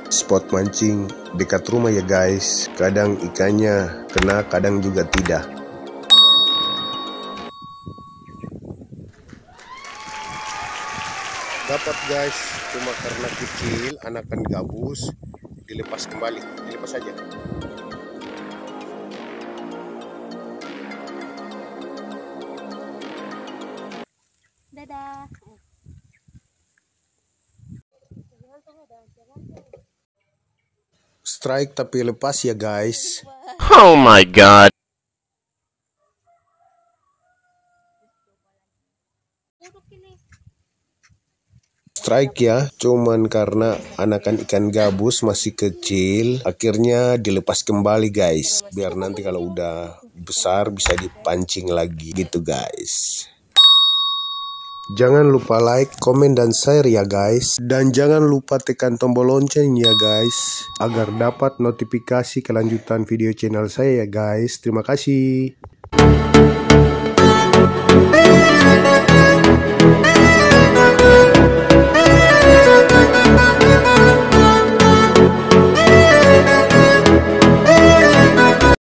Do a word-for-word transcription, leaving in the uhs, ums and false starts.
spot mancing dekat rumah ya guys. Kadang ikannya kena, kadang juga tidak. Dapat guys, cuma karena kecil, anakan gabus, dilepas kembali, dilepas saja. Dadah. Strike tapi lepas ya guys. Oh my god. Strike ya, cuman karena anakan ikan gabus masih kecil, akhirnya dilepas kembali guys. Biar nanti kalau udah besar bisa dipancing lagi gitu guys. Jangan lupa like, komen, dan share ya guys. Dan jangan lupa tekan tombol lonceng ya guys, agar dapat notifikasi kelanjutan video channel saya ya guys. Terima kasih.